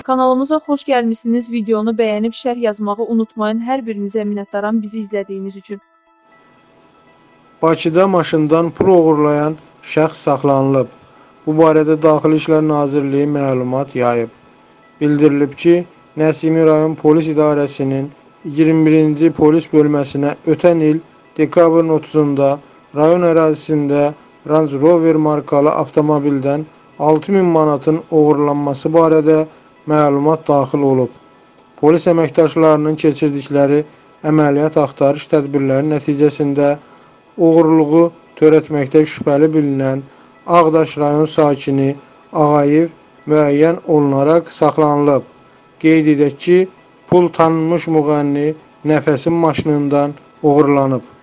Kanalımıza xoş gəlmişsiniz. Videonu bəyənib şərh yazmağı unutmayın. Hər birinizə minnətdaram bizi izlədiyiniz üçün. Bakıda maşından pul oğurlayan şəxs saxlanılıb. Bu barədə Daxili İşlər Nazirliyi məlumat yayıb. Bildirilib ki, Nəsimi rayon polis idarəsinin 21-ci polis bölməsinə ötən il dekabrın 30-da rayon ərazisində Range Rover markalı avtomobildən 6000 manatın oğurlanması barədə məlumat daxil olub. Polis əməkdaşlarının keçirdikləri əməliyyat axtarış tədbirləri nəticəsində oğurluğu törətməkdə şübhəli bilinən Ağdaş rayon sakini Ağayev müəyyən olunaraq saxlanılıb. Qeyd edək ki, pul tanınmış müğənni Nəfəsin maşınından oğurlanıb.